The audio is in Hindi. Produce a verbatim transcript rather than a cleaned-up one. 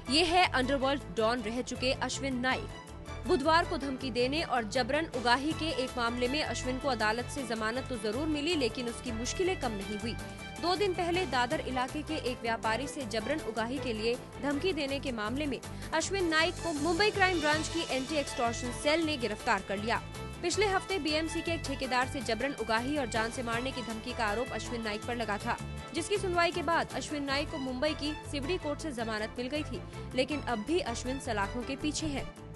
ये है अंडरवर्ल्ड डॉन रह चुके अश्विन नाइक। बुधवार को धमकी देने और जबरन उगाही के एक मामले में अश्विन को अदालत से जमानत तो जरूर मिली, लेकिन उसकी मुश्किलें कम नहीं हुई। दो दिन पहले दादर इलाके के एक व्यापारी से जबरन उगाही के लिए धमकी देने के मामले में अश्विन नाइक को मुंबई क्राइम ब्रांच की एंटी एक्सटॉर्शन सेल ने गिरफ्तार कर लिया। पिछले हफ्ते बीएमसी के एक ठेकेदार से जबरन उगाही और जान से मारने की धमकी का आरोप अश्विन नाइक पर लगा था, जिसकी सुनवाई के बाद अश्विन नाइक को मुंबई की सीबीडी कोर्ट से जमानत मिल गई थी, लेकिन अब भी अश्विन सलाखों के पीछे है।